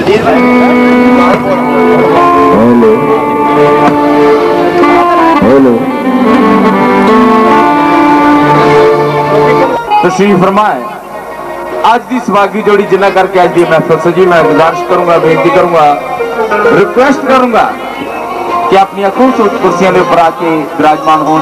Hello hello तशरीफ फरमाए। आज की सवागी जोड़ी जिन्ना करके आज की महफिल सजी, मैं गुजारिश करूंगा, बेनती करूंगा, रिक्वेस्ट करूंगा कि अपनी खूबसूरत कुर्सियों के ऊपर आके विराजमान हों।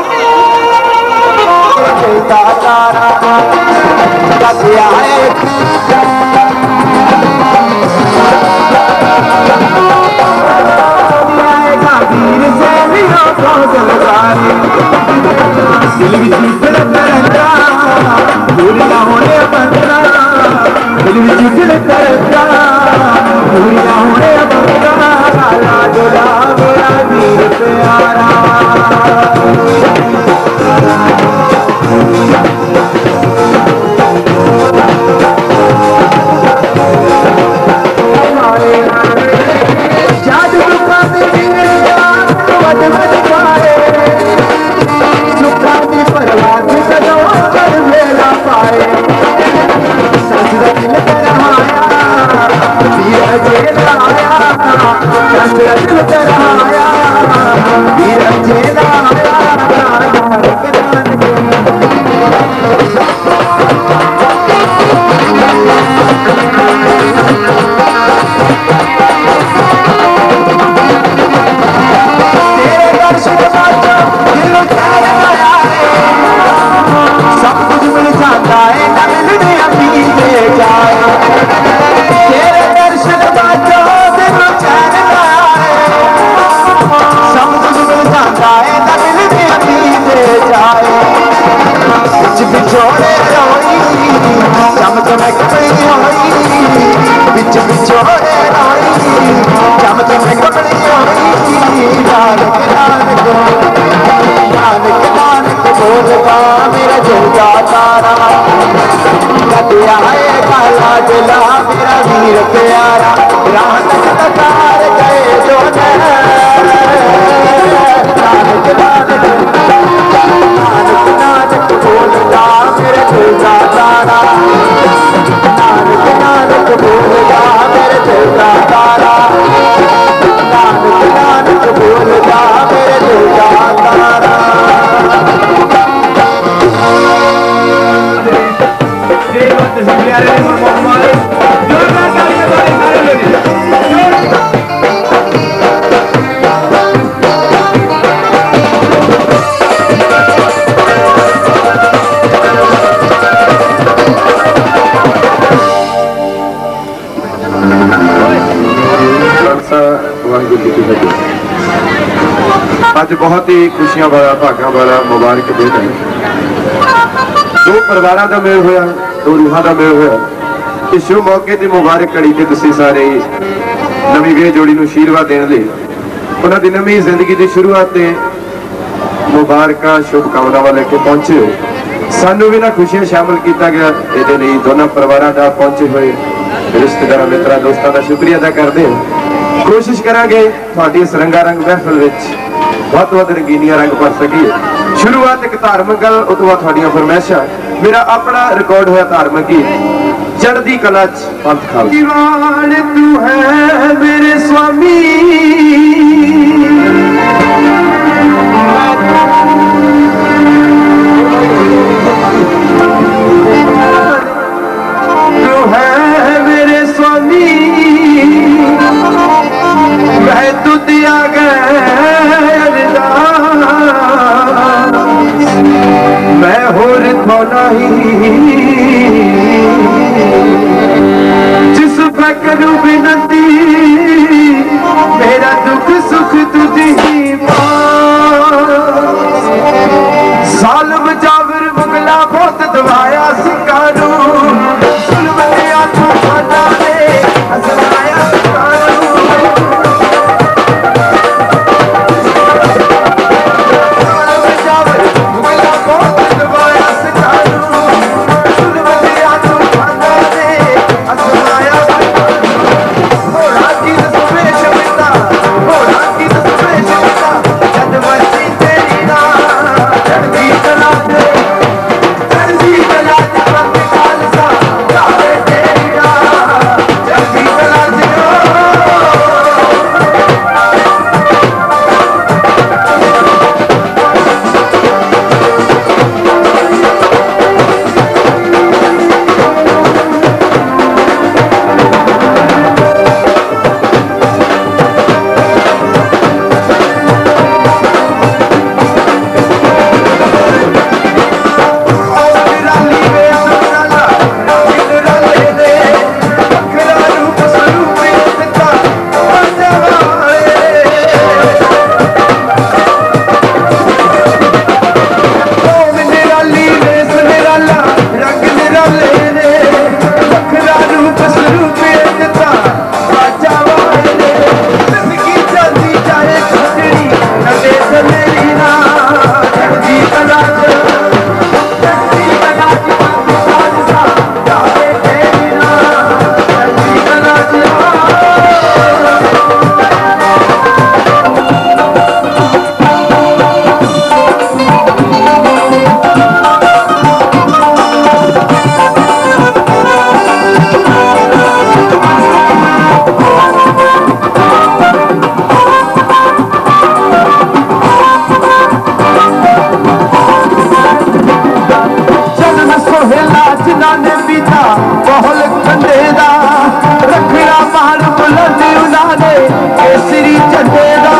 आज बहुत ही खुशियां वाला भागा वाला मुबारक दिन है। दो परिवारों का मेल होया, दो रूहां का मेल होया। इस शुभ मौके की मुबारक घड़ी से तुसीं सारे नवी वे जोड़ी नूं आशीर्वाद देने लई उन्हां दी नवी जिंदगी की शुरुआत ते मुबारक शुभकामनावां लेके पहुंचे हो। सानू भी ना खुशियां शामिल किया गया। ये लिए दोनों परिवारों का पहुंचे हुए रिश्तेदार मित्रों दोस्तों का शुक्रिया अदा करते हैं। कोशिश करांगे तुहाडी इस रंगारंग महफिल विच बहुत रंगीनियां रंग भर सकी। शुरुआत एक धार्मिक गल, उस तो बाद तुहाडियां फरमाइशां। मेरा अपना रिकॉर्ड होया धार्मिक गीत चढ़दी कला च पंथ खालसा। तू है मेरे स्वामी मैं होर थोड़ा ही जिस पर करूं विनती मेरा दुख सुख तुझी जिन्होंने पीता बहुल खंडे दा रखड़ा माल बुलंद उन्होंने केसरी झंडे दा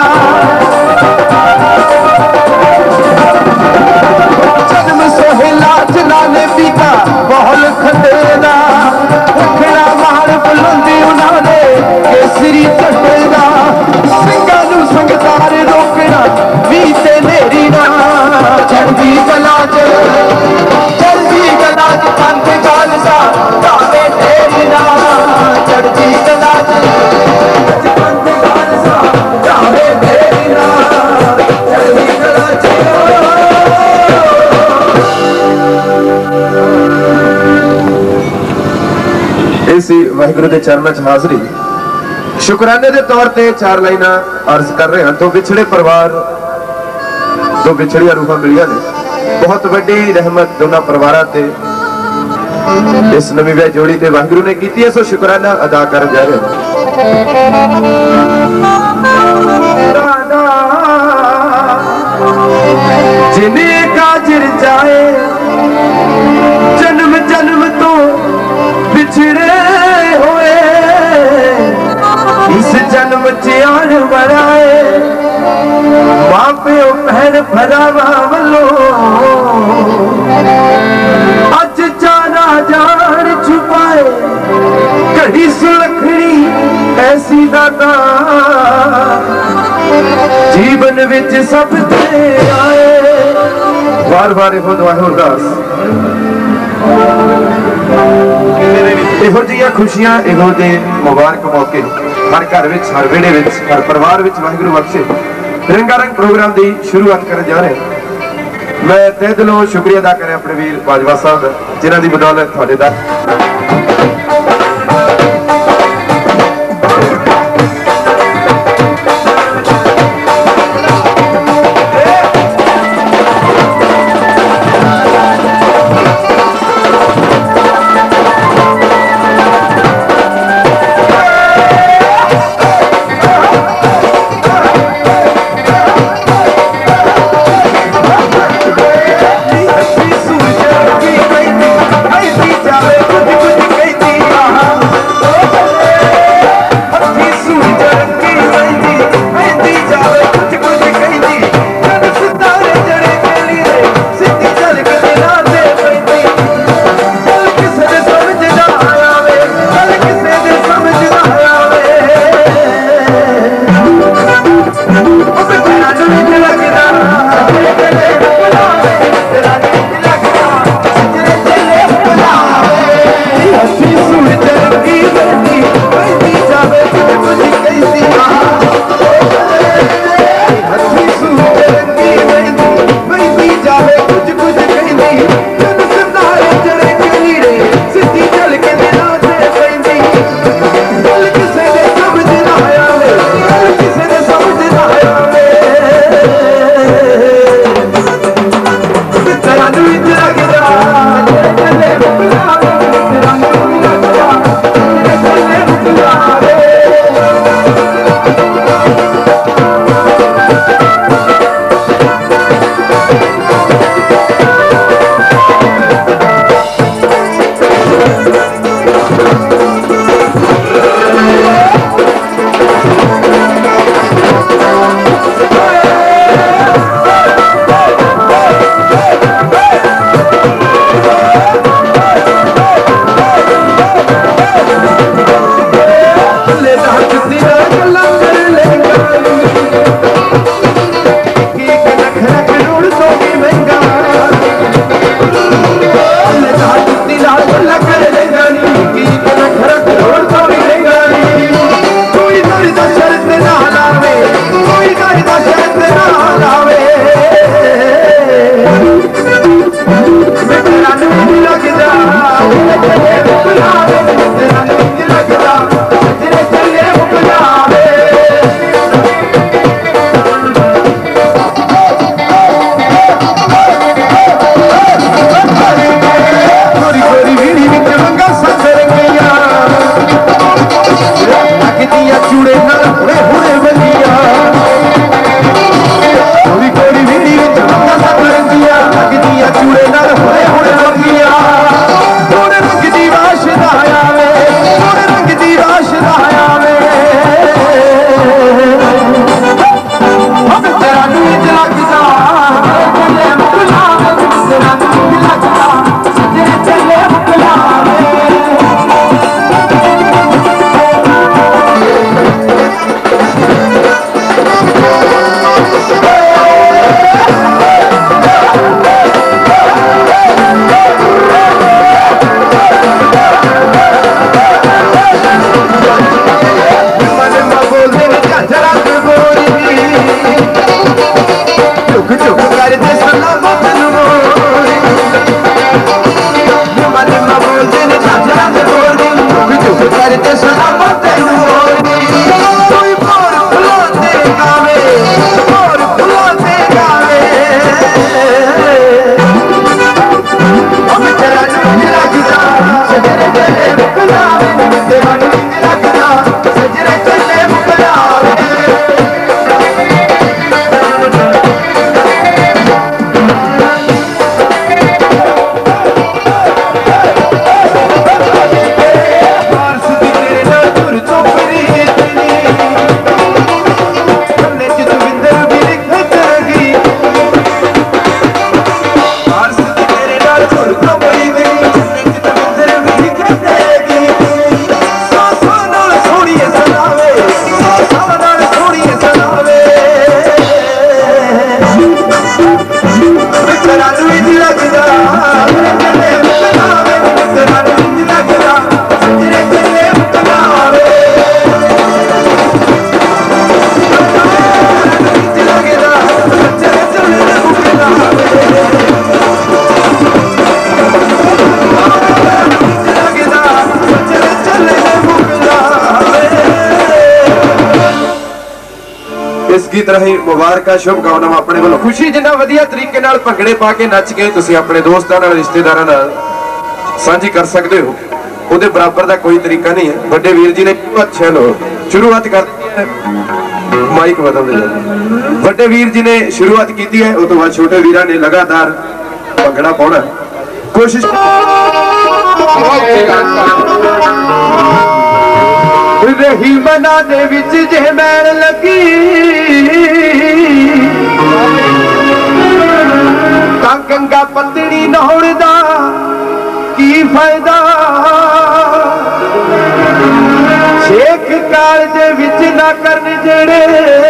जन्म सोहेला जिन्होंने पीता बहुल खंडे दा रखड़ा माल बुलंद उन्होंने केसरी झंडे दा सिंगां नूं संगतार रोकना भी ते नेरी ना चढ़दी गला चढ़दी गला पंथ खालसा कावे तेरी ना चढ़दी गला पंथ खालसा कावे तेरी ना चढ़दी गला इसी वाहिगुरु के चरणों च हाजरी शुकराने के तौर पर 4 लाइना अर्ज कर रहे हैं। तो बिछड़े परिवार तो बिछड़िया रूहां मिलिया ने बहुत बड़ी रहमत दोनों परिवारों से इस नवी विआह जोड़ी ते वाहिगुरु ने की है, सो शुकराना अदा कर जा रहे हैं। जिन्हें काजिर जाए जन्म जन्म तो बिछड़े हुए इस जन्म च आन बनाए मां प्यो भैन भरावा वल्लों अज जाना जान छुपाए घड़ी सुलखनी ऐसी दाता जीवन विच सब ते आए बार बार इहो दुआ अरदास इहो जिहियां खुशियां इहो जे मुबारक मौके हर घर विच हर वेड़े विच हर परिवार विच वाहिगुरू बख्शे रंगारंग प्रोग्राम की शुरुआत कर जा रहे हैं। मैं तहे दिलों शुक्रिया अदा करें अपने वीर बाजवा साहब जिन्हों की बदौलत थोड़े दा जावे कुछ कुछ कहती इस गीत राही मुबारक शुभकामनावां अपने वालों। खुशी जिन्ना वधिया तरीके नाल भंगड़े पा के नच के तुसीं अपने दोस्तां नाल रिश्तेदारां नाल साझी कर सकते हो, ਉਹਦੇ बराबर का कोई तरीका नहीं है। बड़े वीर जी ने अच्छा लो शुरुआत कर माइक बदल दे। बड़े वीर जी ने शुरुआत की है, उस तो बाद छोटे वीरां ने लगातार भंगड़ा पाउणा कोशिश। रही मना दे विच जे मैल लगी तां गंगा पतनी नहाउण दा की फायदा। शेख कालज विच ना करन जेड़े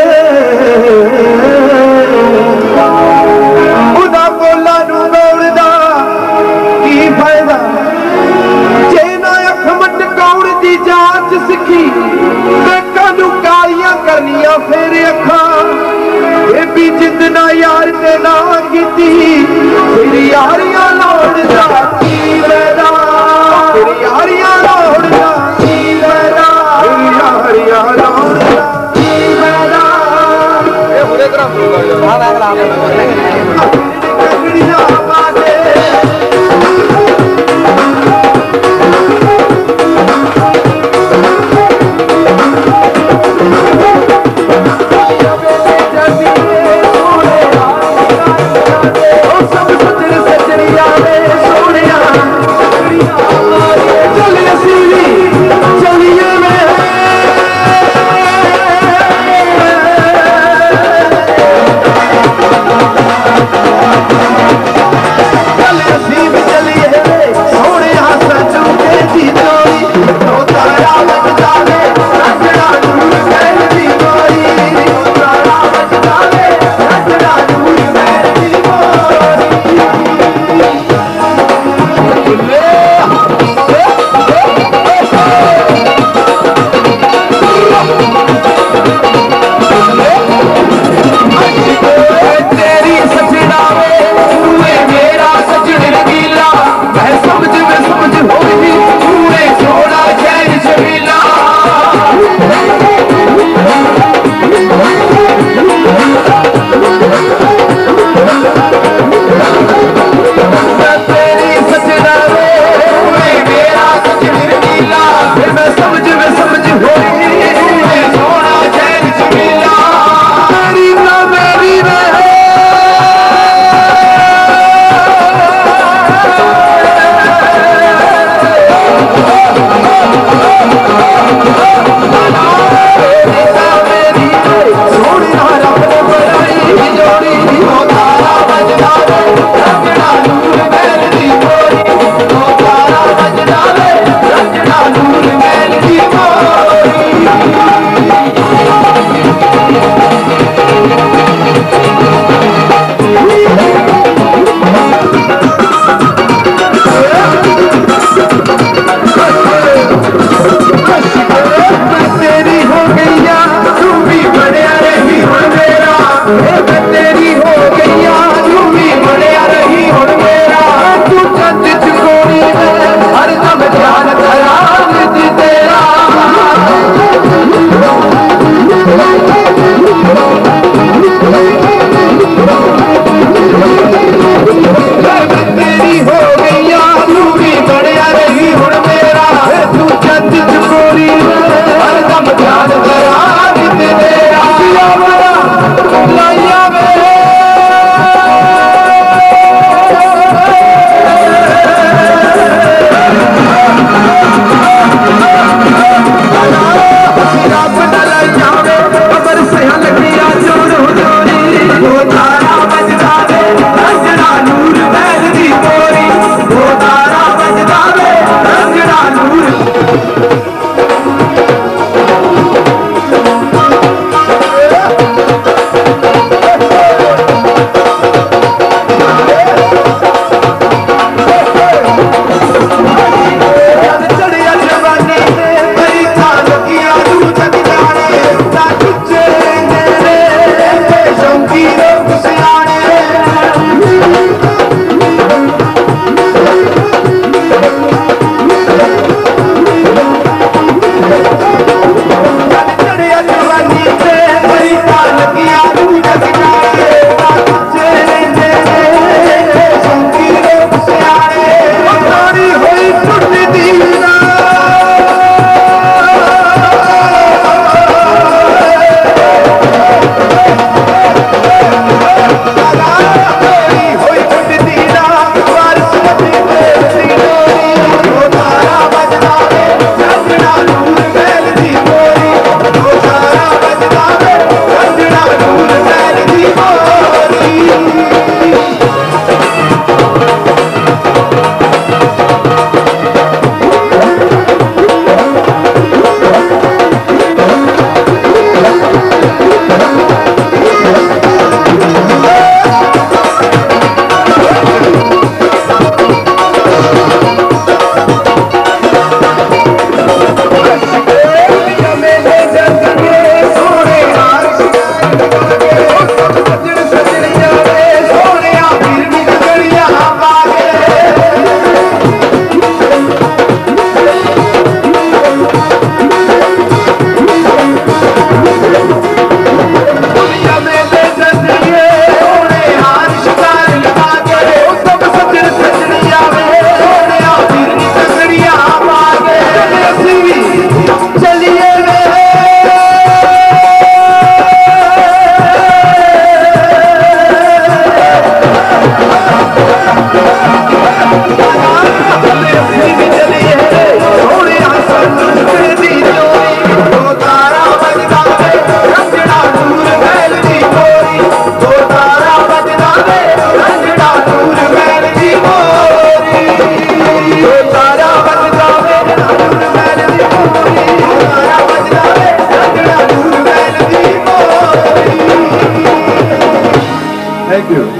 उन्हां बोलां नूं गौण दा की फायदा। जे ना अख मटकाउण दी जांच सिखी ते कानू कालियां करनियां फिर अखां। बेबी जिंद ना यार ते ना कीती फिर यारियां लाउण दा की फायदा। फिर यारियां लाउण दा की फायदा। यारियां लाउण दा की फायदा। ए हुरे तरह बोलदा हां अगला ककड़ियां बादे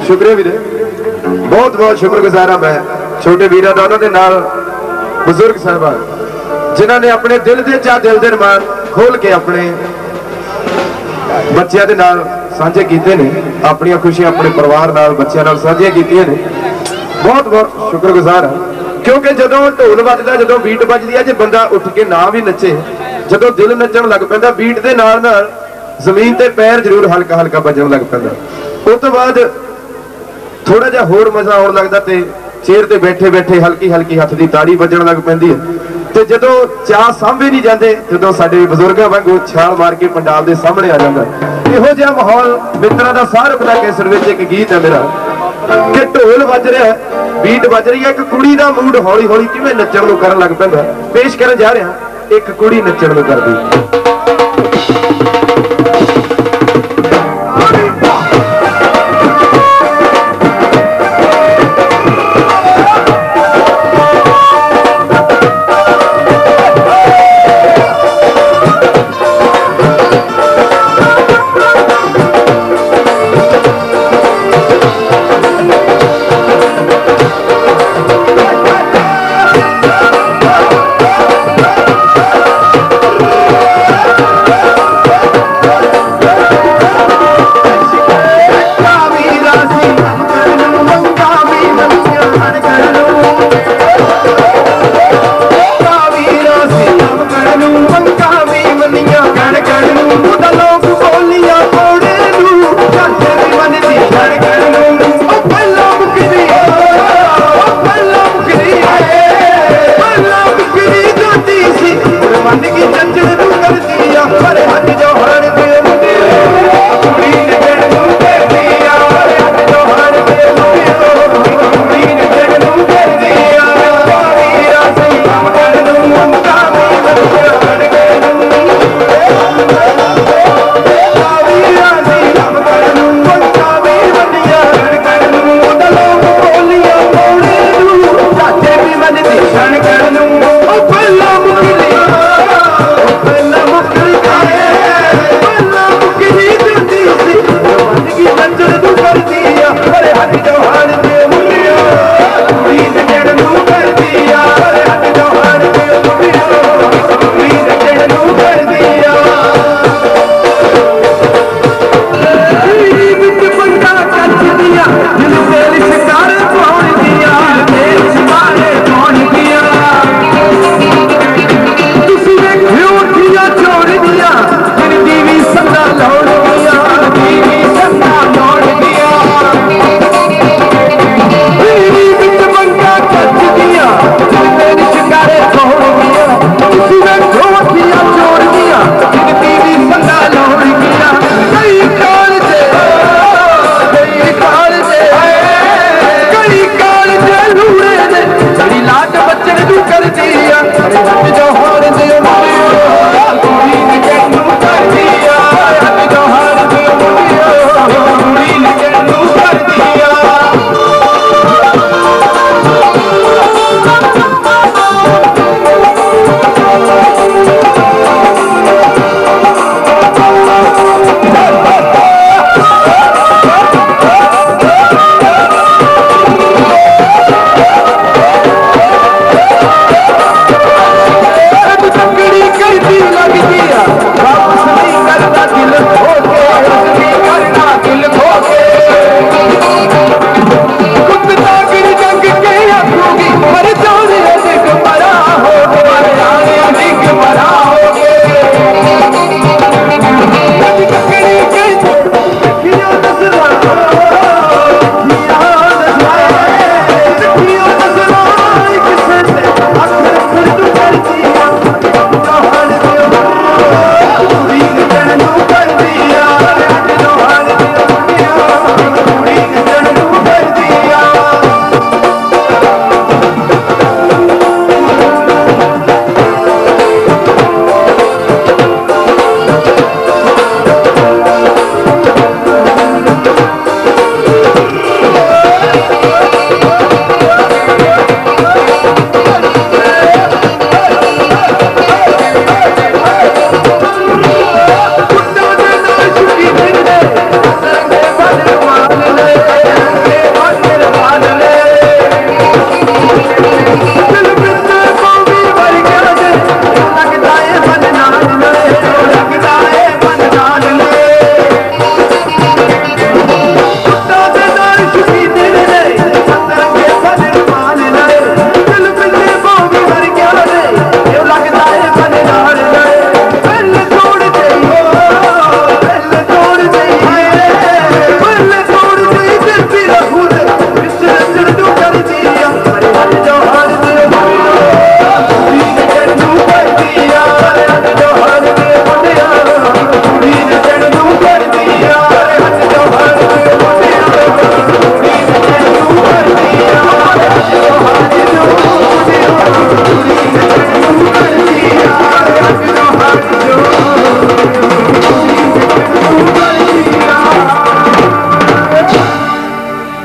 शुक्रिया वीरे, बहुत बहुत शुक्रगुजार हाँ मैं छोटे वीर का उन्होंने नाल बुजुर्ग साहबान जिन्होंने अपने दिल के चाह दिल के रमान खोल के अपने बच्चों के नाल साझे कीते ने, अपन खुशियां अपने परिवार नाल बच्चों नाल साझियां कीतियां ने। बहुत बहुत शुक्रगुजार हाँ, क्योंकि जदों ढोल बजदा जदों बीट बजदी है, जो बंदा उठ के ना भी नचे, जदों दिल नचण लग पैंदा बीट दे नाल नाल जमीन ते पैर जरूर हल्का हल्का बजन लग पैंदा। उस तो बाद थोड़ा जिहा होर मजा आउण लगदा ते चेयर ते बैठे बैठे हल्की हल्की हथ दी ताड़ी बजण लग पैंदी है। ते जदों चाह सामभे नहीं जाते, जदों साडे बजुर्गां वांगू छाल मार के पंडाल दे सामने आ जांदा, इहो जिहा माहौल मित्रां दा सार पता कैसर विच एक गीत है मेरा कि ढोल बज रहा है, बीट बज रही है, एक कुड़ी दा मूड हौली हौली किवें नच्चण नूं करन लग पैंदा। पेश करन जा रहा एक कुड़ी नच्चण नूं करदी।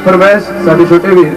फरमाइश साडे छोटे वीर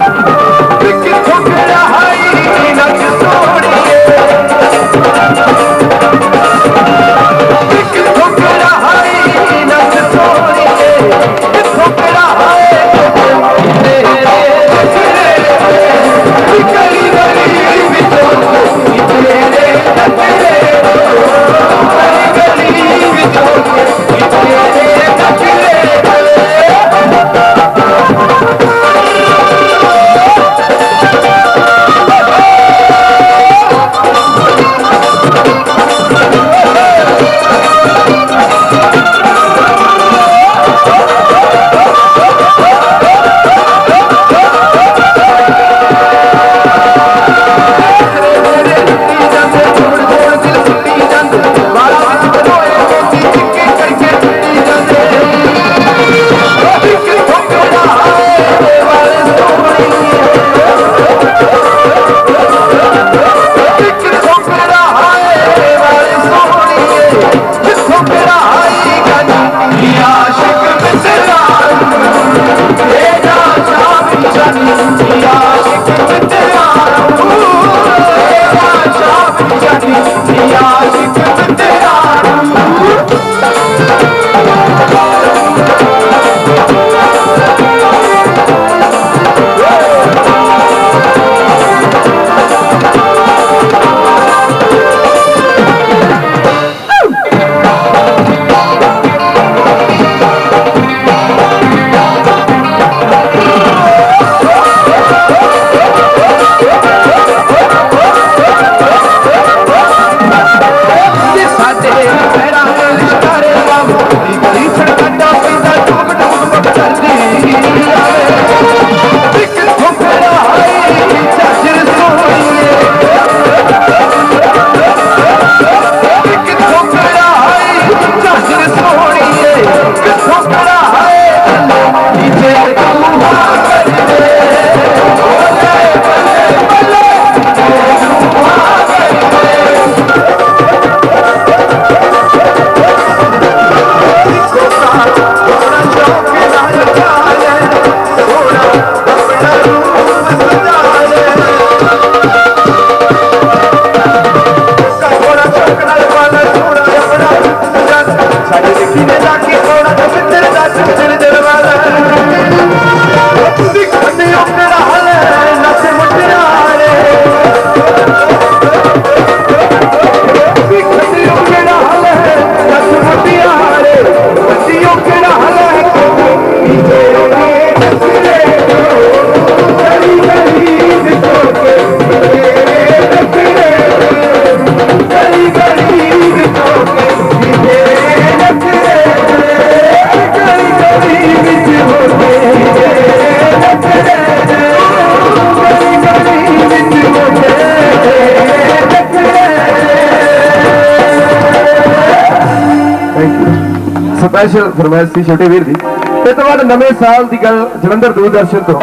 स्पैशल फरमाइश थी छोटे वीर दी। इस तो बाद नवे साल की गल जलंधर दूरदर्शन तो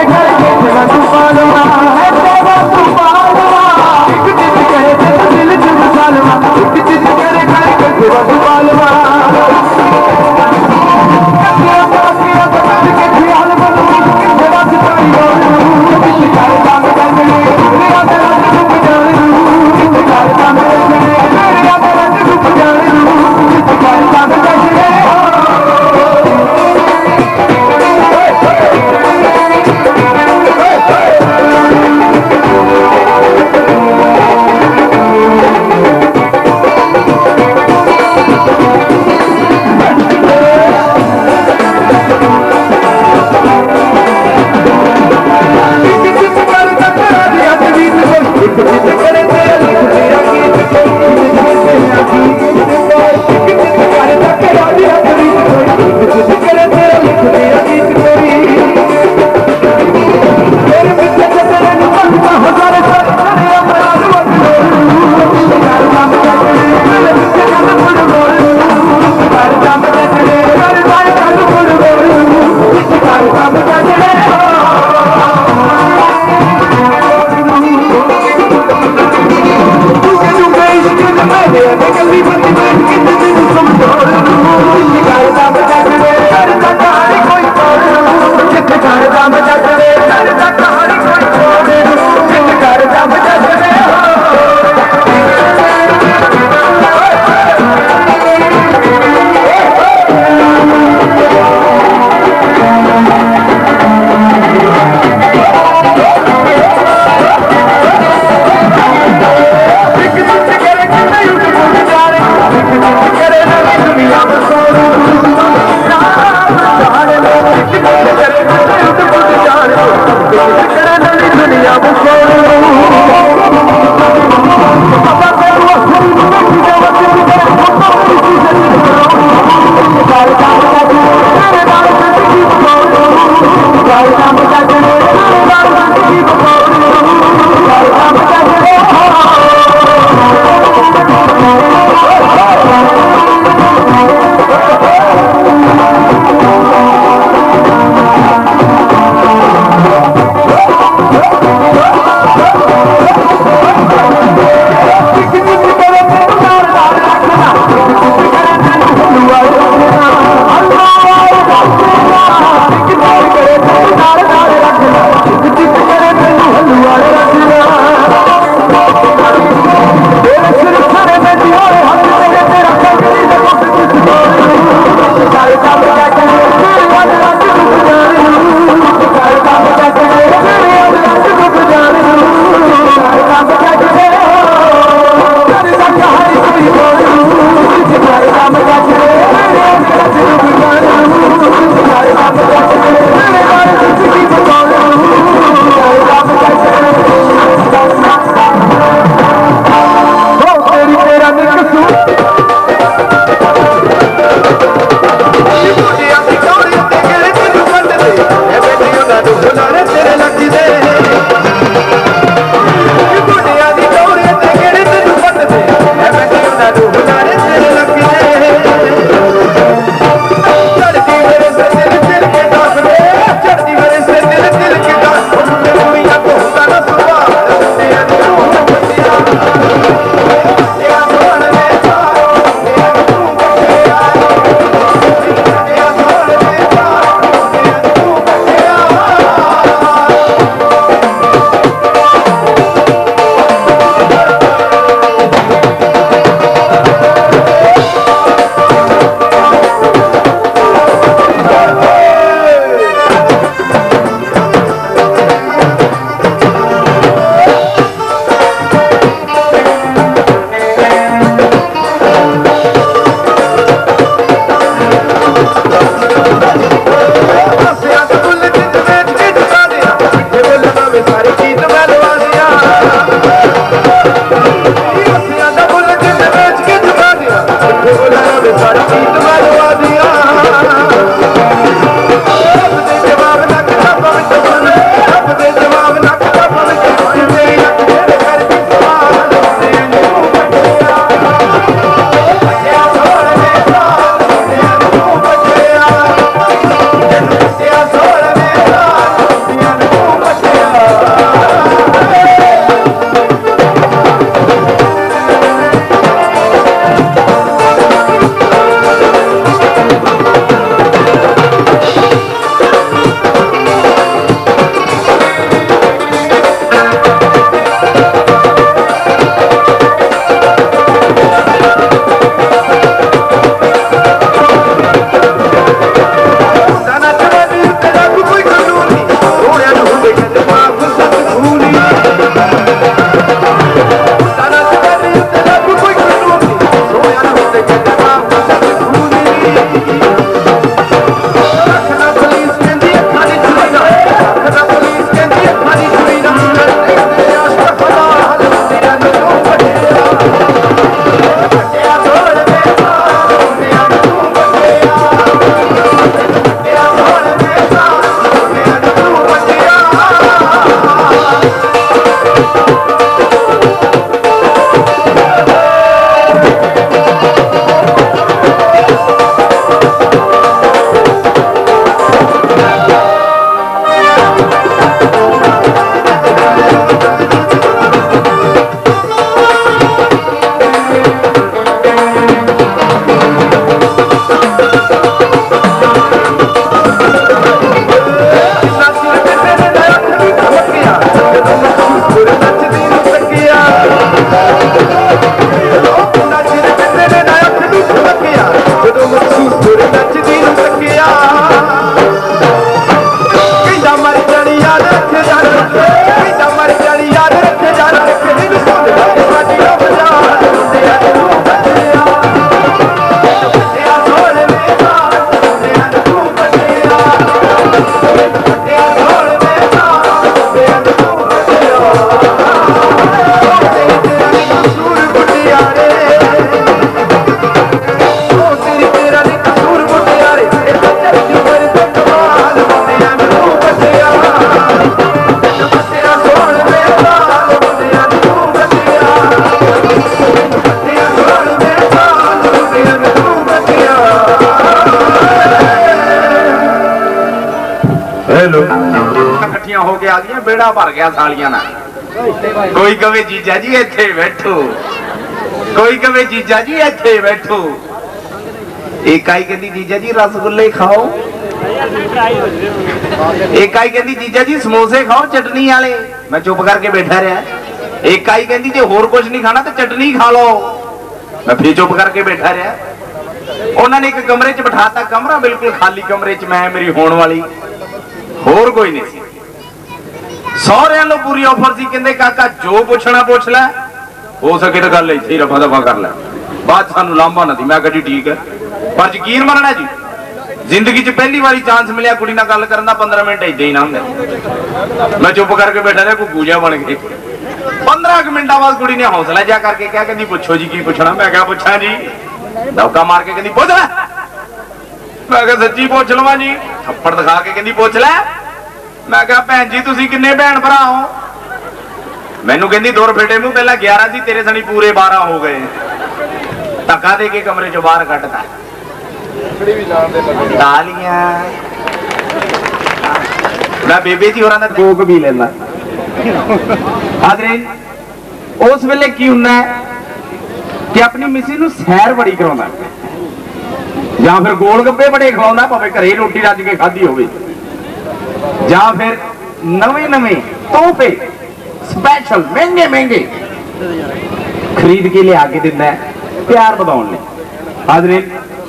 बेड़ा भर गया सालियां ना। कोई कहे जीजा जी इत्थे बैठो, कोई कहे जीजा जी इत्थे बैठो। एक आई कहती जीजा जी रसगुल्ले खाओ, एक आई कहती जीजा जी समोसे खाओ चटनी वाले। मैं चुप करके बैठा रहा। एक आई कहती जे होर कुछ नहीं खाना तो चटनी खा लो। मैं फिर चुप करके बैठा रहा। उन्होंने एक कमरे च बिठाता, कमरा बिल्कुल खाली, कमरे च मैं मेरी होने वाली, होर कोई नहीं सी। सौहरिਆਂ ਨੂੰ पूरी ऑफर सी, कहते काका जो पुछना पुछ लै, हो सके तो गल इत्थे रफा दफा कर लै, बाद सानू लांभा ना दी। मैं कहा ठीक है, पर यकीन मनना जी जिंदगी च पहली बारी चांस मिलिया कुड़ी नाल गल करन दा, 15 मिनट इदां ही ना हुंदे। मैं चुप करके बैठा रहा, कोई गूंजा बन गए। 15 मिनटां बाद कुड़ी ने हौसला जा करके क्या कहती पुछो जी की पुछना। मैं क्या पुछा जी, दौका मार के कहती पुछ लै। मैं क्या सच्ची पुछ लवां जी, थप्पड़ दिखा के कहती पुछ लै। मैं क्या भैन जी तुसीं किन्ने भैन भरा हो। मैनू कहती दूर फेटे मूंह, पहला 11 सी, तेरे सनी पूरे 12 हो गए। धक्का दे के कमरे चो बाहर कटता। तालियां मैं बेबे जी होरां दा कोक भी लेना। हाज़रीन उस वेले की हुंदा कि अपनी मिसी नूं सैर बड़ी कराउंदा, या फिर गोल गप्पे बड़े खवाउंदा, भावें घरे रोटी रज के खाधी होवे, या फिर नवे नवे तोहफे स्पैशल महंगे महंगे खरीद के लिया के दिंदा प्यार बढ़ाउण लई। हाज़रीन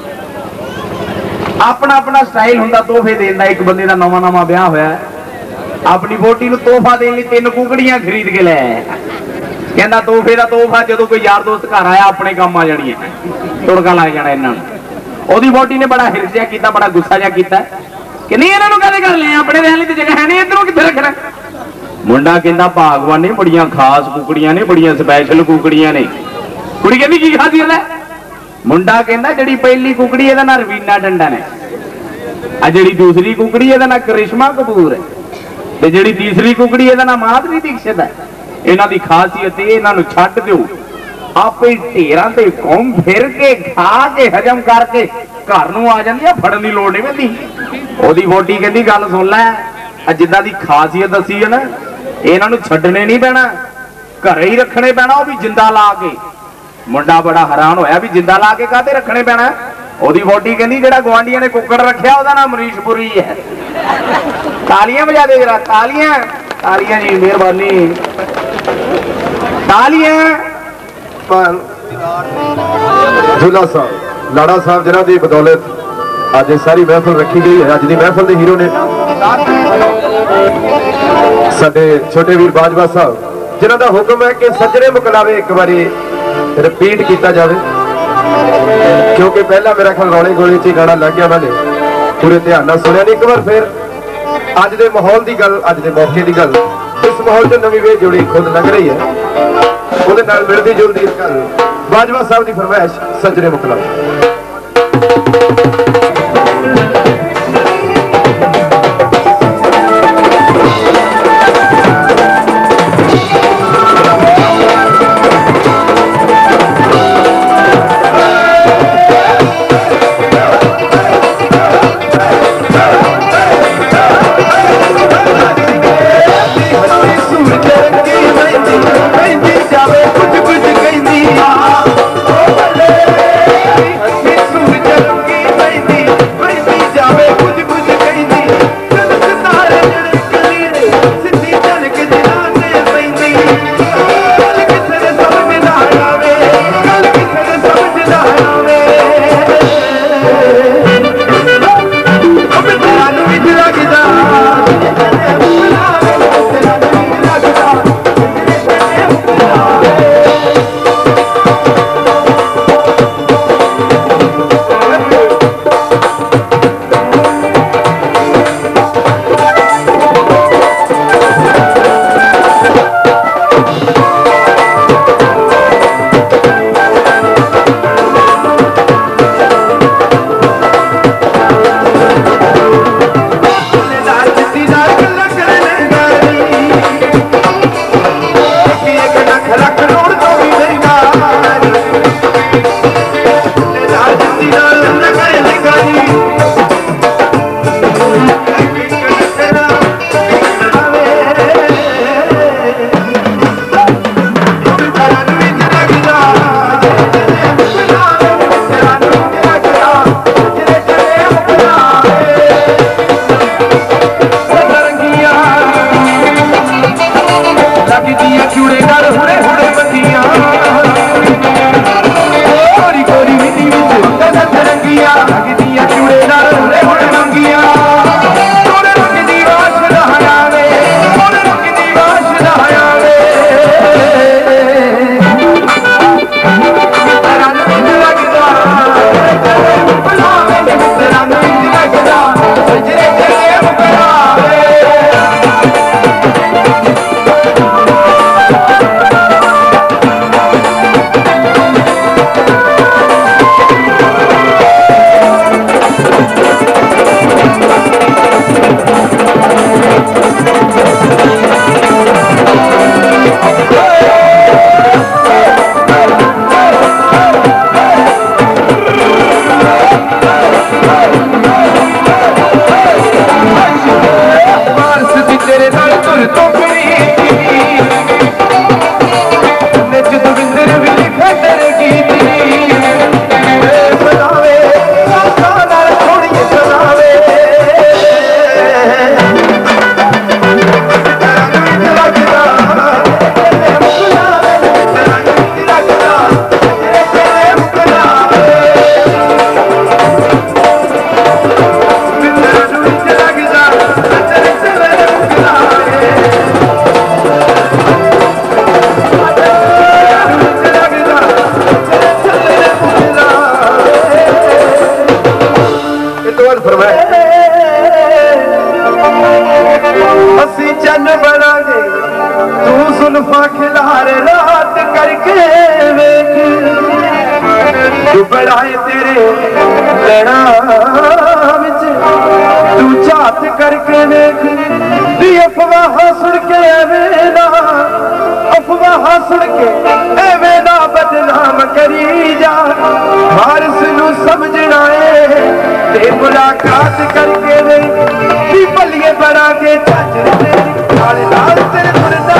अपना अपना स्टाइल हुंदा तोहफे देण दा। एक बंदे दा नवां नवां ब्याह होया, अपनी वोटी नूं तोहफा देण लई 3 कुकड़ियां खरीद के लै। कहंदा तोहफे दा तोहफा जदों कोई यार दोस्त घर आया अपने काम आ जाणियां, तुड़का ला जाना इन्हां नूं। ओहदी वोटी ने बड़ा हिरस जिहा कीता, बड़ा गुस्सा जिहा कीता कि नहीं इन्हां नूं कहदे कर लिया, अपने रहण लई जगह है नहीं, इधरों कित्थे रखना। मुंडा कहंदा भागवान ने बड़ियां खास कुकड़ियां ने, बड़ियां स्पैशल कुकड़ियां ने। कुड़ी कहंदी की खासियत है। मुंडा कहंदा जिहड़ी पहली कुकड़ी इहदा नाम रवीना टंडन है, आ जिहड़ी दूसरी कुकड़ी इहदा नाम करिश्मा कपूर है, ते जिहड़ी तीसरी कुकड़ी इहदा नाम माधुरी दीक्षित है। इन्हां दी खासियत इन्हां नूं छड्ड दिओ, आपे ढेरां ते घूम फिर के खा के हजम करके घर नूं आ जांदी, फड़न दी लोड़ नहीं पैंदी। ओहदी वोटी कहंदी गल सुन लै, जिद्दां दी खासियत दसी है ना, इन्हां नूं छड्डणे नहीं पैना, घरे ही रखने पैना, वो भी जिंदा ला के। मुंडा बड़ा हैरान होया भी जिंदा ला के काहते रखने पैना। ओहदी वोटी कहंदी जिहड़ा गवांढियां ने कुक्कड़ रखिया ओहदा नाम मरीशपुरी है। तालियां बजा दे जरा, तालियां तालियां जी, मेहरबानी तालियां। झूला साहब लाड़ा साहब जिन्हां दी बदौलत अज सारी महफिल रखी गई है। अज दी महफिल के हीरो ने साडे छोटे वीर बाजवा साहब, जिन्हां दा हुक्म है कि सजरे मुकलावे एक बारी रिपीट किया जाए, क्योंकि पहला मेरा ख्याल रौले गोले च गाना लग गया, उन्होंने पूरे ध्यान नाल सुनिया नहीं। एक बार फिर अज दे माहौल की गल, अज दे मौके की गल, इस माहौल च नवी वे जोड़ी खुद लग रही है, वो मिलती जुलती गल बाजवा साहब की फरमाइश सजरे मुकलावे। लड़ाए तेरे लैना विच तू झात करके देख दी अफवाह सुन के एवें ना अफवाह सुन के एवें ना बदनाम करी जा वारिस नू समझना है ते मुलाकात करके देख दी भलिए बना के झज तेरी नाल नाल तेरे मुर्दा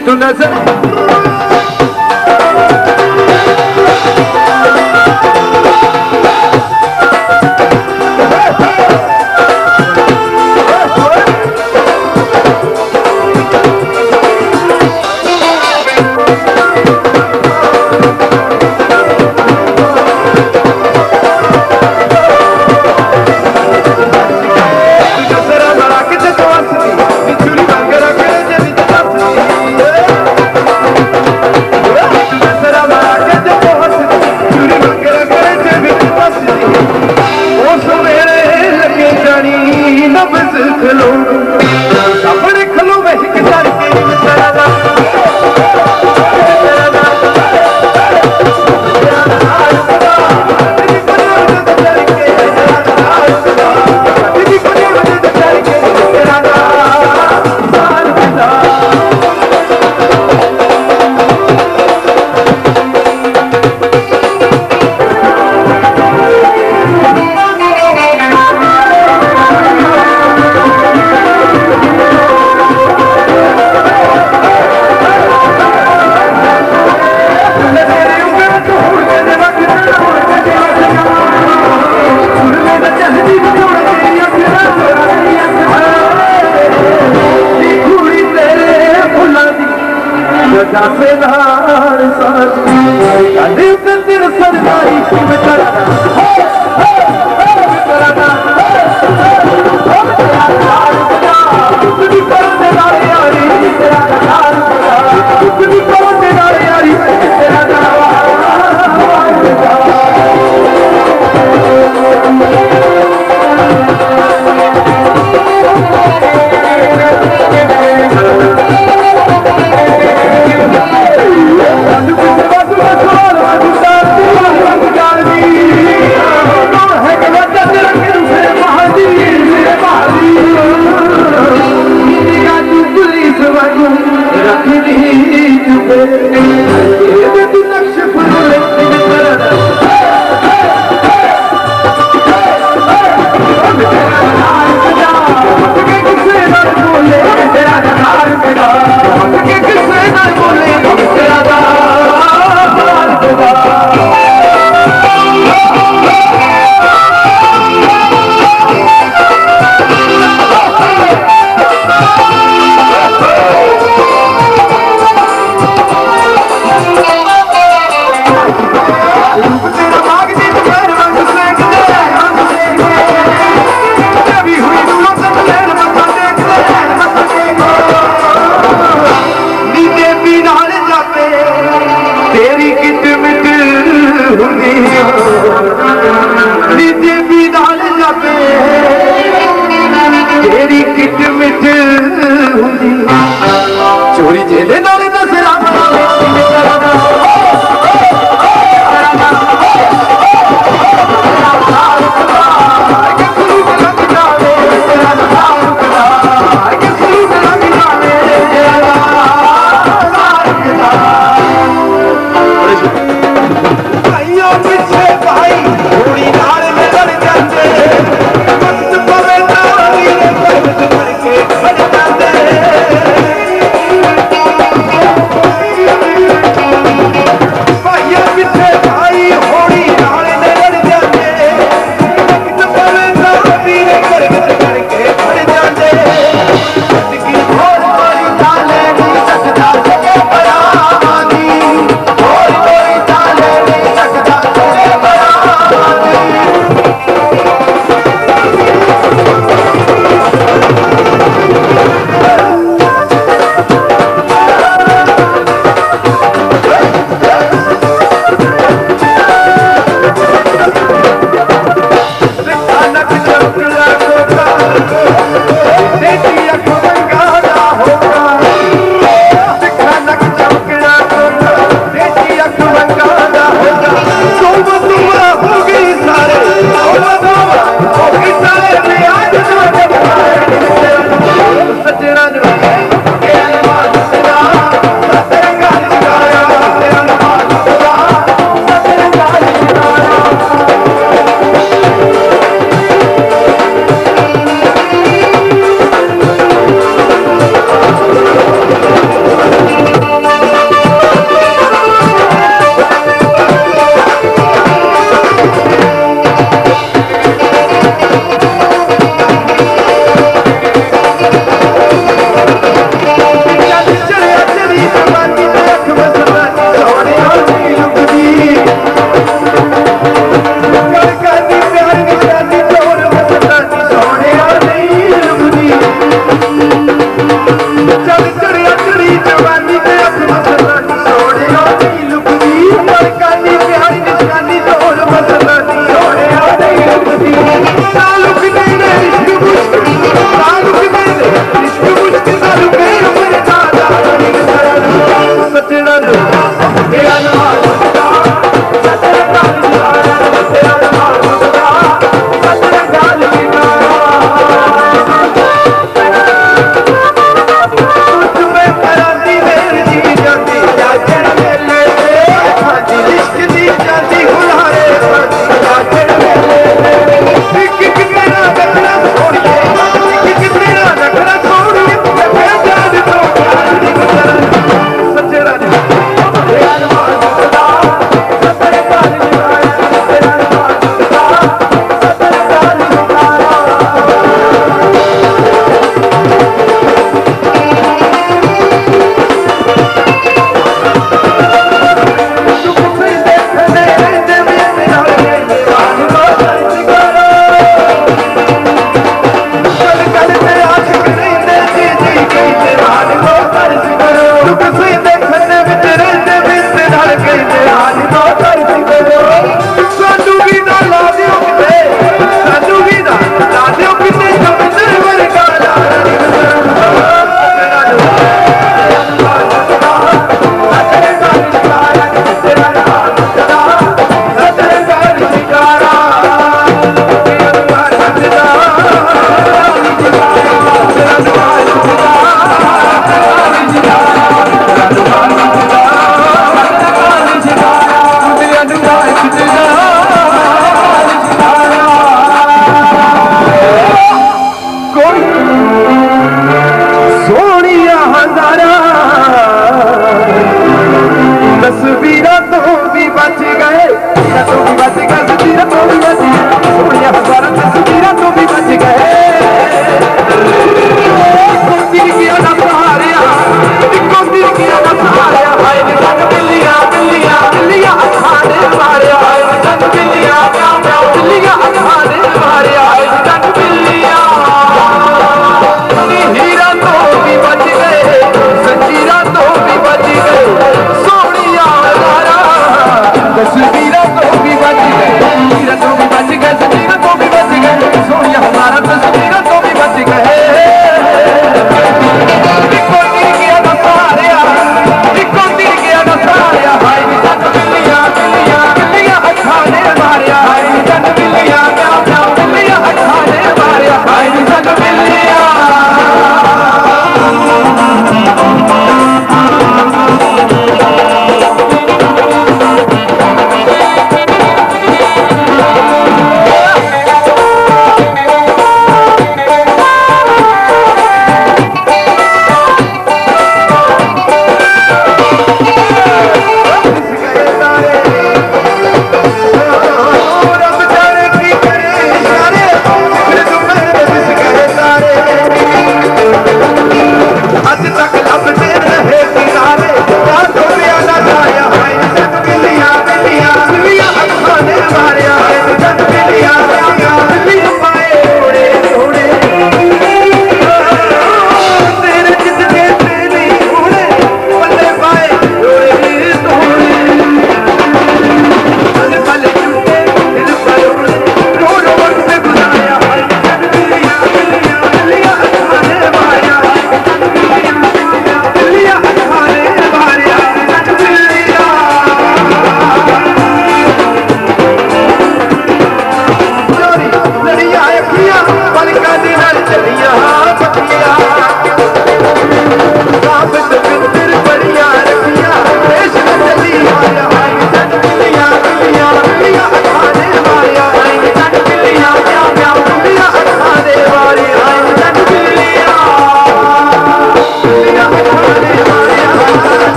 जितों नजर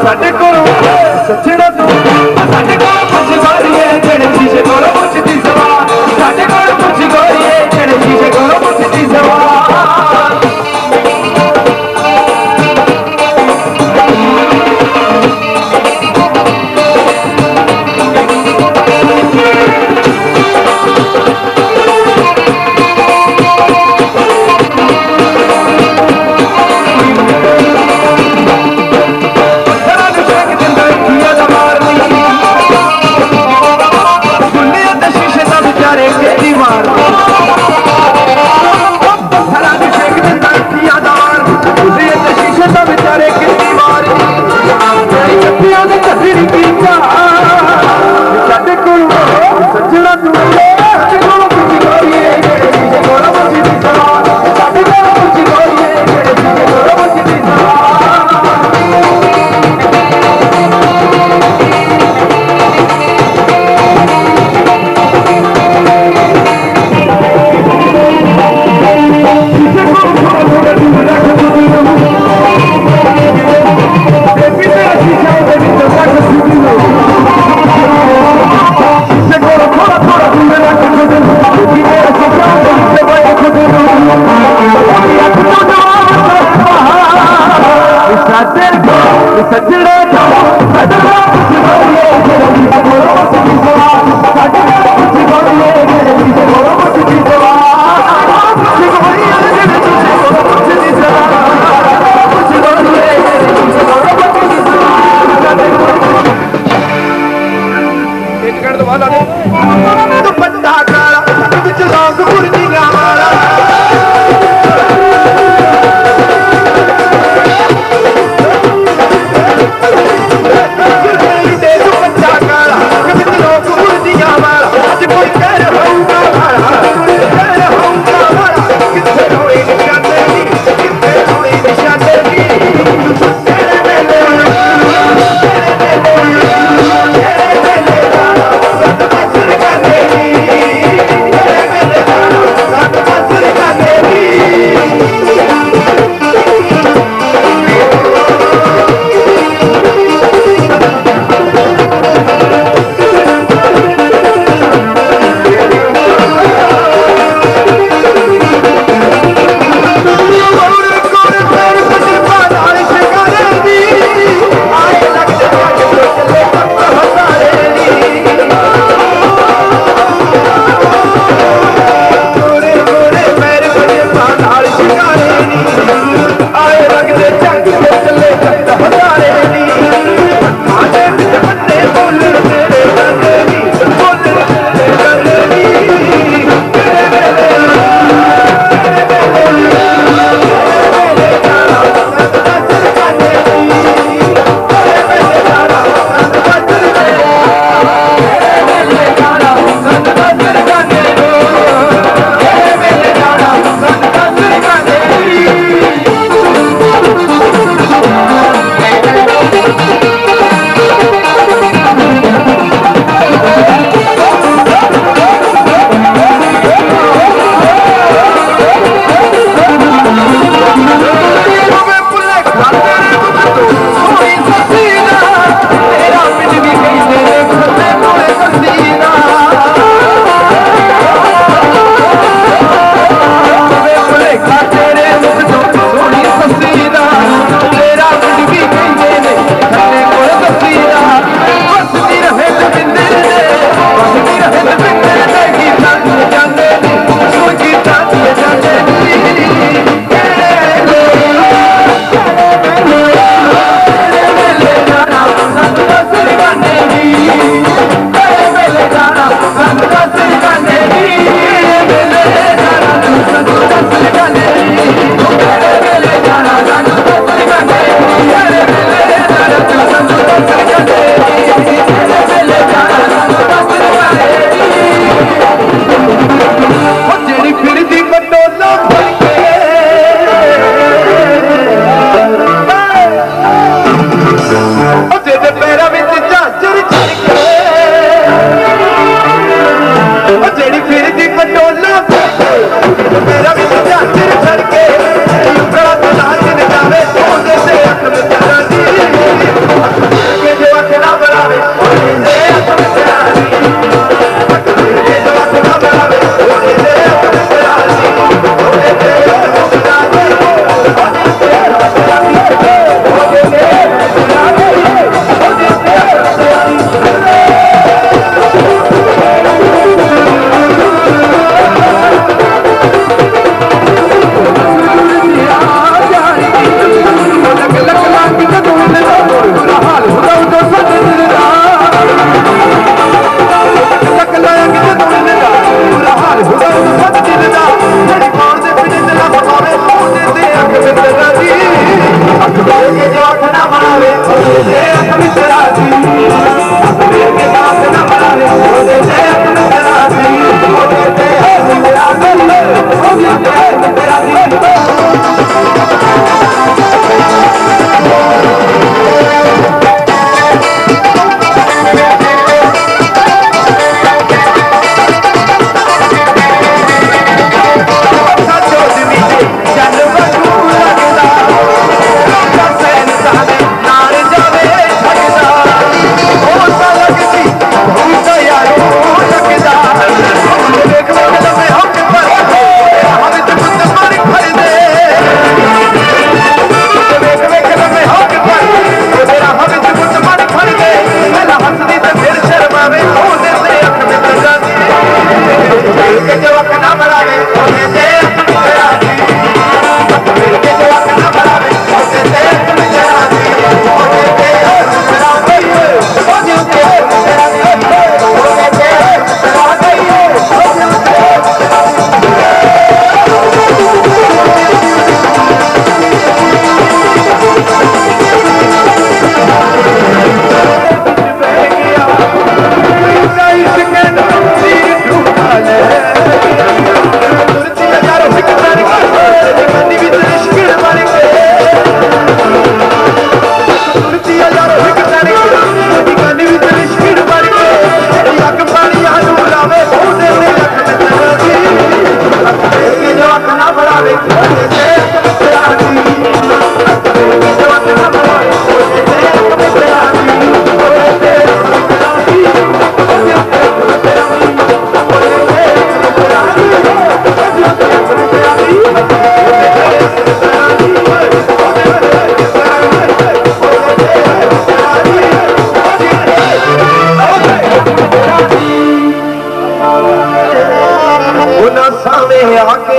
ਸਾਡੇ ਕੋਲ ਸੱਜਣਾ ਤੂੰ ਸਾਡੇ ਕੋਲ ਪੁੱਛ ਗੋਰੀਏ ਜਿਹੜੇ ਸ਼ੀਸ਼ੇ ਕੋਲ ਪੁੱਛਦੀ ਸਵਾਲ ਸਾਡੇ ਕੋਲ ਪੁੱਛ ਗੋਰੀਏ ਜਿਹੜੇ ਸ਼ੀਸ਼ੇ ਕੋਲ ਪੁੱਛਦੀ ਸਵਾਲ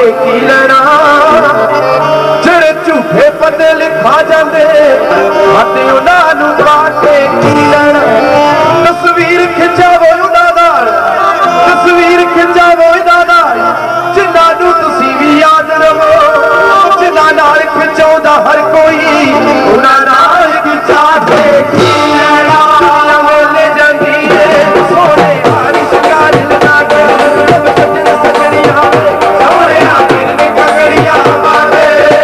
की लेना जेड़े झूठे पन्ने लिखा जाते खाते उन्होंने पा के की लेना तस्वीर खिंचावो उन्होंने तस्वीर खिंचावो इन्होंने जिन्होंने तुसी भी याद रहो जिन्हों नाल खिंचाउंदा हर कोई उन्हां नाल खिंचा के की लेना वेले जांदी है सोने हारी शिकार लगा के सब सजन सजनिया सोने आखिर ने कगड़िया मारे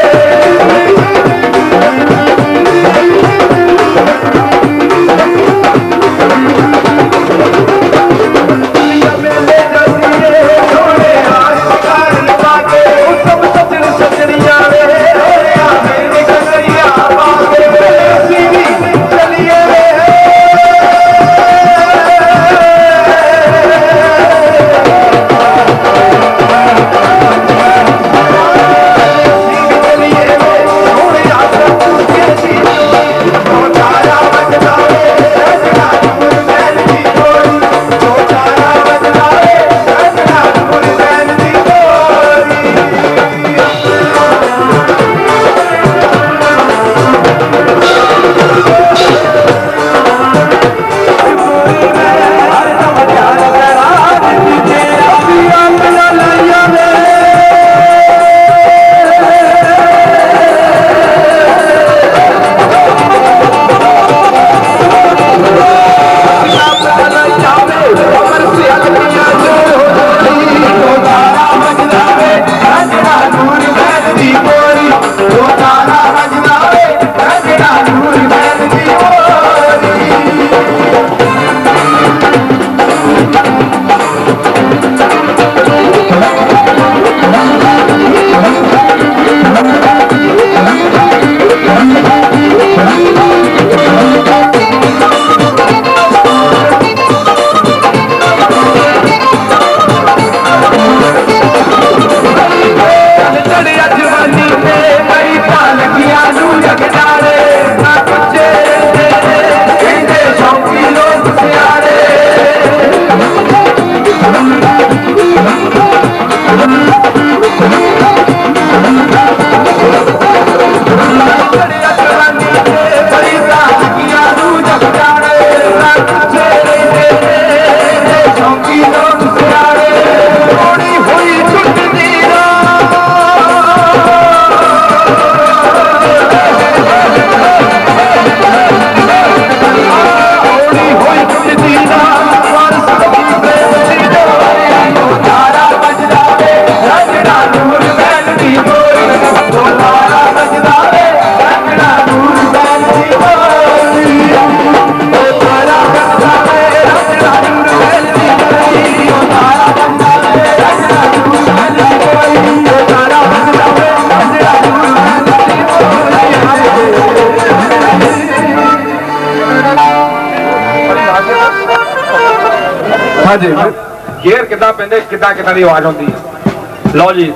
हाँ जी गेयर कितना पेंदे कितना कितना की आवाज होती है लो जी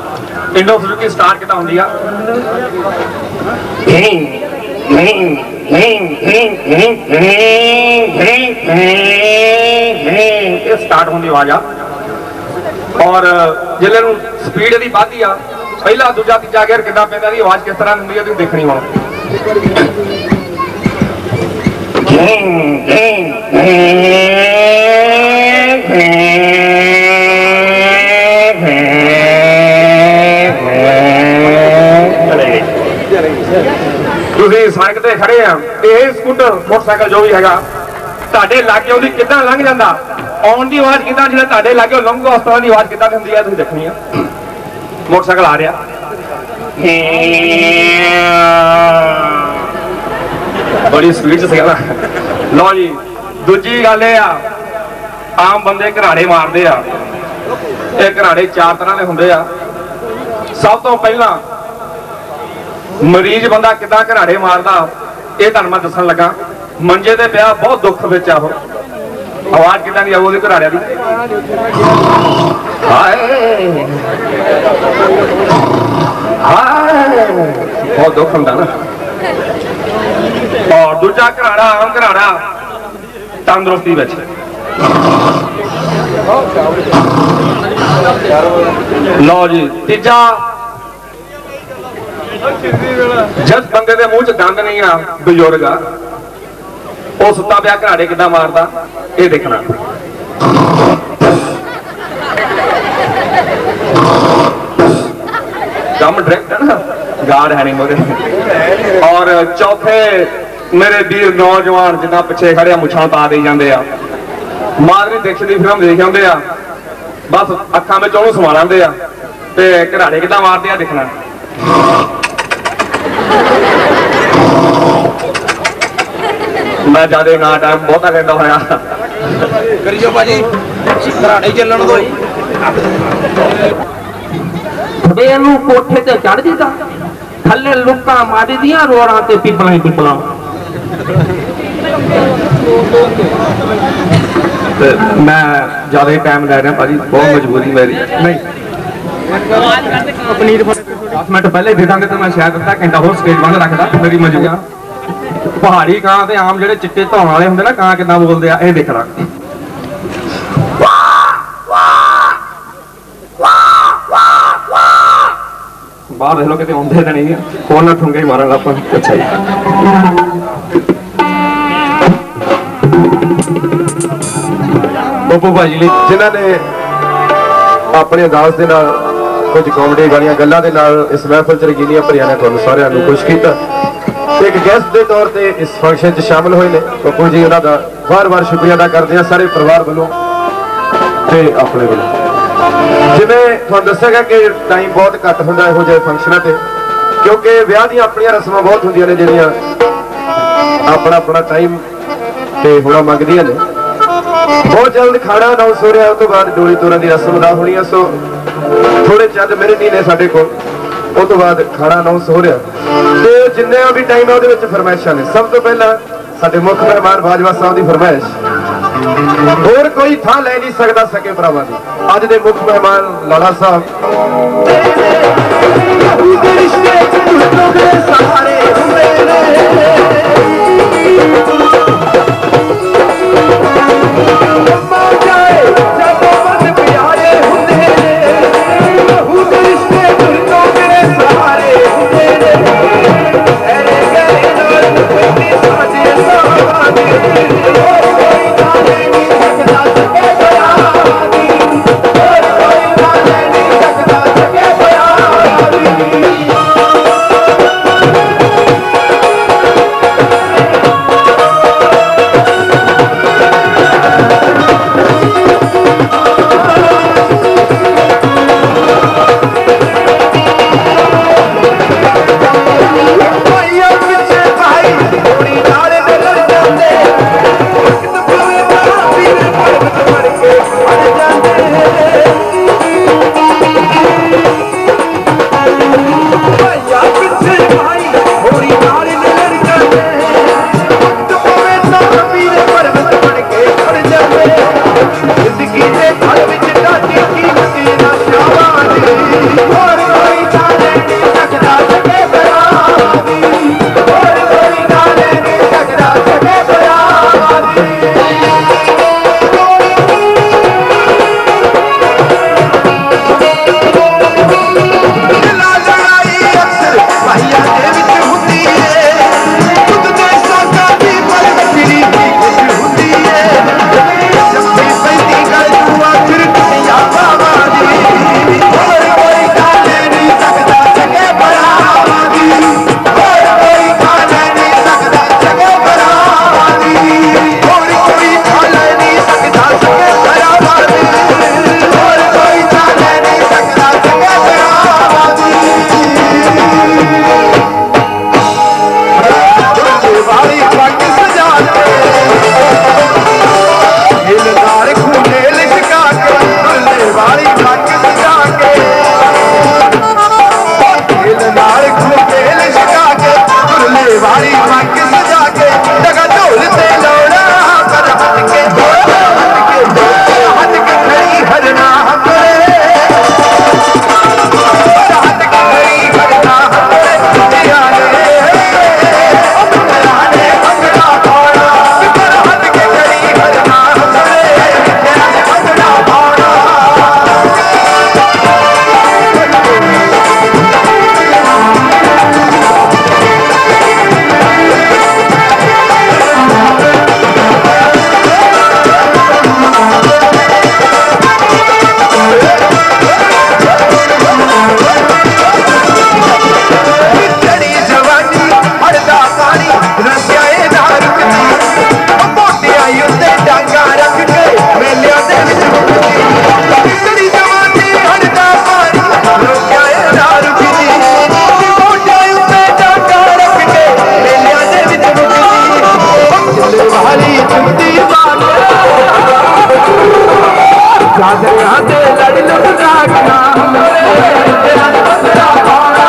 इंडो सुजुकी स्टार्ट कितना होती है स्टार्ट होने आवाज आ और जिले स्पीड दी बढ़ती आ पहला दूजा तीजा गेयर कितना पेंदा दी आवाज किस तरह होती है तुम देखनी हो सड़क ते खड़े हैं ये स्कूटर मोटरसाइकिल जो भी है ਤੁਹਾਡੇ ਲਾਗੇ ਉਹਦੀ ਕਿੱਦਾਂ ਲੰਘ ਜਾਂਦਾ ਆਉਣ ਦੀ ਆਵਾਜ਼ ਕਿੱਦਾਂ ਜਿਹੜਾ ਤੁਹਾਡੇ ਲਾਗੇ ਲੰਘੋ ਉਸ ਤਰ੍ਹਾਂ ਦੀ ਆਵਾਜ਼ ਕਿੱਦਾਂ ਹੁੰਦੀ ਹੈ ਤੁਸੀਂ ਦੇਖਣੀ ਆ ਮੋਟਰਸਾਈਕਲ ਆ ਰਿਹਾ ਬੜੀ ਸਪੀਡ ਚ ਸੀਗਾ ਲਓ ਜੀ ਦੂਜੀ ਗੱਲ ਇਹ ਆ ਆਮ ਬੰਦੇ ਘਰਾੜੇ ਮਾਰਦੇ ਆ ਇਹ ਘਰਾੜੇ ਚਾਰ ਤਰ੍ਹਾਂ ਦੇ ਹੁੰਦੇ ਆ ਸਭ ਤੋਂ ਪਹਿਲਾਂ ਮਰੀਜ਼ ਬੰਦਾ ਕਿੱਦਾਂ ਘਰਾੜੇ ਮਾਰਦਾ ਇਹ ਤੁਹਾਨੂੰ ਮੈਂ ਦੱਸਣ ਲੱਗਾ ਮੰਜੇ ਤੇ ਪਿਆ ਬਹੁਤ ਦੁੱਖ ਵਿੱਚ ਆ ਉਹ ਆਵਾਜ਼ ਕਿੱਦਾਂ ਦੀ ਆਉ ਉਹਦੇ ਘਰਾੜਿਆਂ ਦੀ ਹਾਏ ਹਾਏ ਬਹੁਤ ਦੁੱਖ ਹੁੰਦਾ ਨਾ और दूजा घराड़ा आम घराड़ा तंदुरुस्ती लो जी तीजा, जिस बंदे के मूँह च दंद नहीं आ बजुर्ग आ, वो सुता पिया घराड़े किदां मारदा ये देखना। कम डायरेक्ट है ना, गार्ड है नहीं मोरे। और चौथे मेरे वीर नौजवान जिन्ना पिछे खड़े मुछां पा दे जाते आ, माधुरी दीक्षित की फिल्म देख आते आ, बस अखां में ओनू समा लेंदे आ ते घराड़े किदां मारदे आ देखना। मैं ज्यादा ना टाइम बहुता कहता होया करियो भाजी घराड़े चलन दो। बेनू कोठे ते चढ़ जीता, थले लुक्का मारी दिया रोड़ा ते पिपला ही पिपला। मैं ज्यादा टाइम ले रहा भाजी, बहुत मजबूरी मेरी। नहीं 10 मिनट पहले दे देंगे तो मैं शायद अद्धा घंटा होर स्टेज बंद रखता, मेरी मजबूरी। पहाड़ी कां ते आम जेडे चिट्टे धौण वाले हुंदे ना कां किदां बोलदे आ, ये देखना। बाहर देख लो कितने आते तो नहीं, फोन ना ठुंगे ही मारन लग पा। अच्छा जी ਬੱਬੂ ਭਾਜੀ ਲਈ ਜਿਨ੍ਹਾਂ ਨੇ ਆਪਣੇ ਅੰਦਾਜ਼ ਦੇ ਨਾਲ ਕੁਝ ਕਾਮੇਡੀ ਵਾਲੀਆਂ ਗੱਲਾਂ ਦੇ ਨਾਲ ਇਸ ਮਹਿਫਲ ਚ ਰੰਗੀਨੀਆਂ ਭਰੀਆਂ ਨੇ ਤੁਹਾਨੂੰ ਸਾਰਿਆਂ ਨੂੰ ਖੁਸ਼ ਕੀਤਾ। ਇੱਕ ਗੈਸਟ ਦੇ ਤੌਰ ਤੇ ਇਸ ਫੰਕਸ਼ਨ 'ਚ ਸ਼ਾਮਲ ਹੋਏ ਨੇ ਬੱਬੂ ਜੀ, ਉਹਨਾਂ ਦਾ ਵਾਰ-ਵਾਰ ਸ਼ੁਕਰੀਆ ਅਦਾ ਕਰਦੇ ਹਾਂ ਸਾਰੇ ਪਰਿਵਾਰ ਵੱਲੋਂ ਤੇ ਆਪਣੇ ਵੱਲੋਂ। ਜਿਵੇਂ ਤੁਹਾਨੂੰ ਦੱਸਿਆ ਕਿ ਟਾਈਮ ਬਹੁਤ ਘੱਟ ਹੁੰਦਾ ਇਹੋ ਜਿਹੇ ਫੰਕਸ਼ਨਾਂ ਤੇ, ਕਿਉਂਕਿ ਵਿਆਹ ਦੀਆਂ ਆਪਣੀਆਂ ਰਸਮਾਂ ਬਹੁਤ ਹੁੰਦੀਆਂ ਨੇ ਜਿਹੜੀਆਂ ਆਪਣਾ ਟਾਈਮ ਤੇ ਹੋਣਾ ਮੰਗਦੀਆਂ ਨੇ। बहुत जल्द खाना अनाउंस हो रहा है, उस तो बाद डोली तोरा की रस्म अदा होनी है। सो थोड़े चंद मिनट ही ने साडे कोल, उस तो बाद खाना अनाउंस हो रहा तो जिन्ने भी टाइम है वो फरमाइशा ने। सब तो पहला साडे मुख मेहमान बाजवा साहब की फरमाइश, होर कोई थां ले नहीं सकता सके भरावां दी। अज दे मुख मेहमान लाला साहब भोले वाली चुमती बाटे चादरियां ते लड़ लुट जागना तेरा बंदरा पाना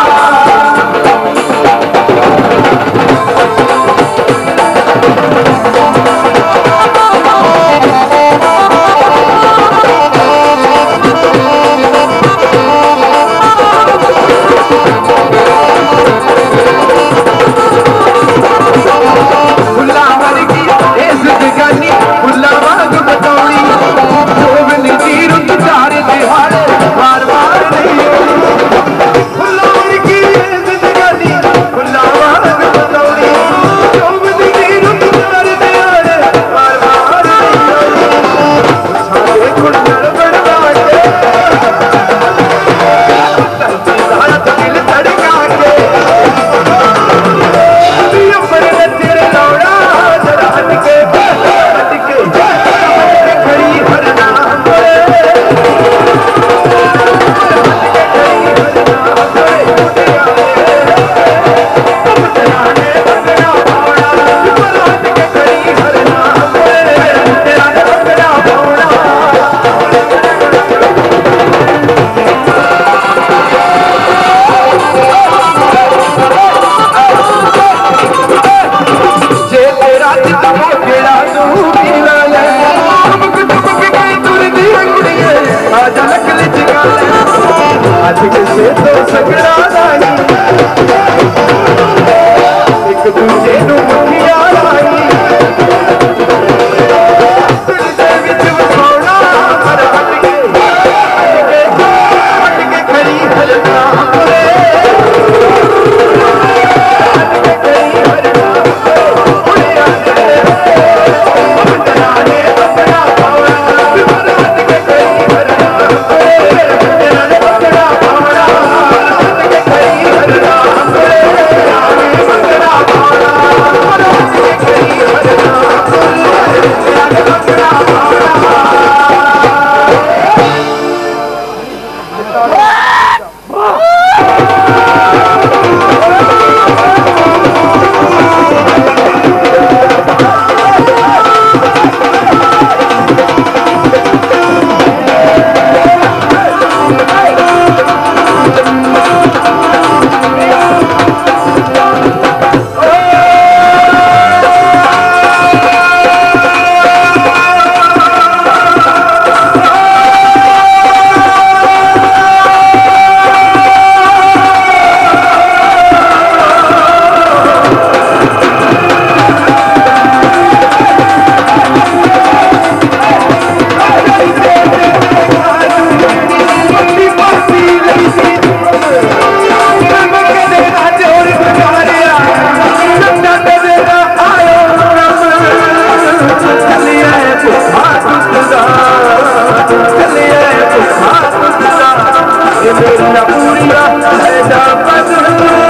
पूरी